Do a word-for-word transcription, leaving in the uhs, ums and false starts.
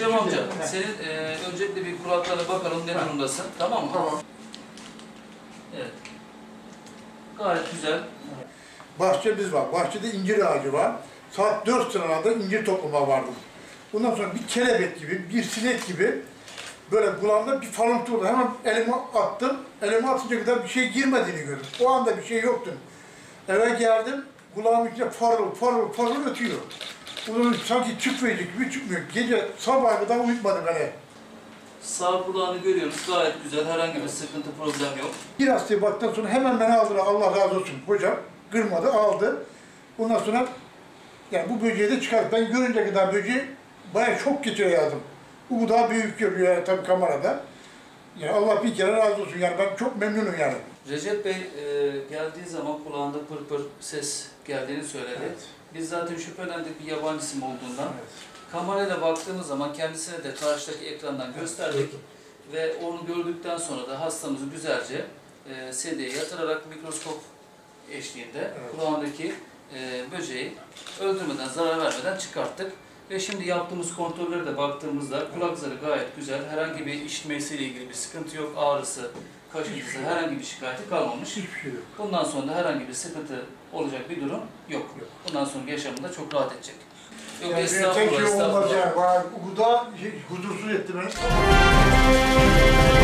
Cem amca, senin e, öncelikle bir kulaklarına bakalım ne durumdasın, tamam mı? Tamam. Evet. Gayet güzel. Bahçemiz var. Bahçede incir ağacı var. Saat dört sıralarda incir toplama vardım. Ondan sonra bir kelebek gibi, bir sinek gibi böyle kulağımda bir falıntı oldu. Hemen elime attım. Elime atınca kadar bir şey girmediğini gördüm. O anda bir şey yoktu. Eve geldim. Kulağımın içinde farıl farıl farıl ötüyor. Onun sanki çıkmayacak gibi çıkmıyor. Gece sabaha kadar uyutmadı beni. Sağ kulağını görüyoruz, gayet güzel, herhangi bir sıkıntı, problem yok. Bir hastaya baktıktan sonra hemen beni aldılar, Allah razı olsun hocam. Kırmadı, aldı. Ondan sonra yani bu böceği de çıkarttı. Ben görünce kadar böceği bayağı çok geçiyor yazdım. Bu daha büyük görünüyor yani tabii kamerada. Yani Allah bir kere razı olsun yani ben çok memnunum yani. Recep Bey e, geldiği zaman kulağında pır pır ses geldiğini söyledi. Evet. Biz zaten şüphelendik bir yabancı isim olduğundan. Evet. Kamerayla baktığımız zaman kendisine de karşıdaki ekrandan gösterdik. Ve onu gördükten sonra da hastamızı güzelce e, sedyeye yatırarak mikroskop eşliğinde evet. kulağındaki e, böceği öldürmeden, zarar vermeden çıkarttık. Ve şimdi yaptığımız kontrollere de baktığımızda kulak zarı gayet güzel, herhangi bir işitmesiyle ilgili bir sıkıntı yok, ağrısı, kaşıntısı, herhangi bir şikayeti kalmamış. Hiçbir şey yok. Bundan sonra da herhangi bir sıkıntı olacak bir durum yok. yok. Bundan sonra yaşamında çok rahat edecek. Yok, yani estağfurullah, tek şey olmaz estağfurullah. yani, bana bu da huzursuz etti beni.